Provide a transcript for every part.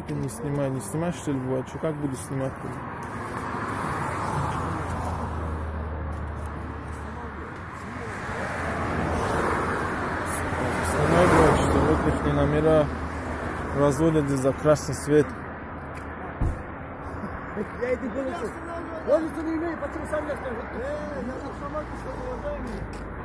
ты не снимай? Не снимаешь, что ли, бывает? Что, как буду снимать-то? Основное бывает, что вот их номера разводят из-за красный свет. Я иду голосу. Голосу не имею, почему сам я скажу? Я автомат, что уважаемый.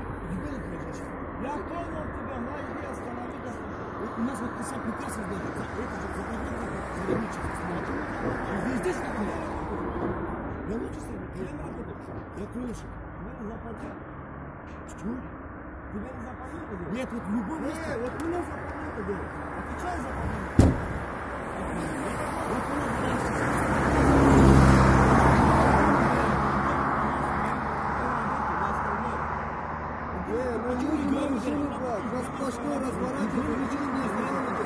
Я понял тебя, на иди останови. У нас вот 55 создается. Это же заповедник. Здесь такое. Я лучше себе. Я работаю. Я крыша. Тебя не заплатил. Что? Тебя не заплатил? Нет, вот в любом месте. Вот у нас заплатил. Отвечай за заплатил. Нас сплошной разворачивает, ничего не сделаете.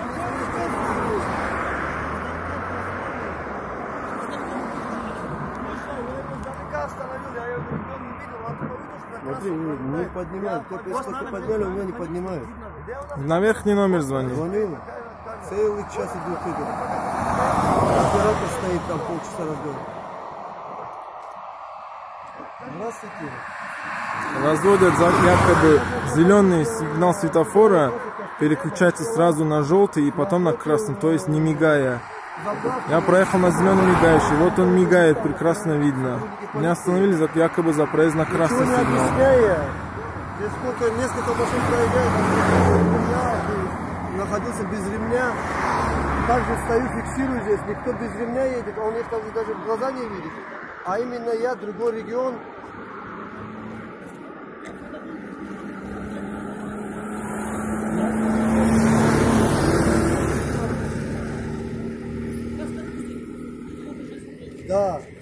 Смотри, не поднимают. Только если подняли, у меня не поднимают. На верхний номер звони. Звоню ему. Целый час идут идут. Оператор стоит там полчаса разговаривает. Здравствуйте. Разводят якобы зеленый сигнал светофора, переключается сразу на желтый и потом на красный, то есть не мигая. Я проехал на зеленый мигающий, вот он мигает, прекрасно видно. Меня остановили якобы за проезд на красный сигнал. Здесь несколько машин проезжает, я находился без ремня. Также стою, фиксирую здесь, никто без ремня едет, а он их там даже в глаза не видит. А именно я, другой регион. Да.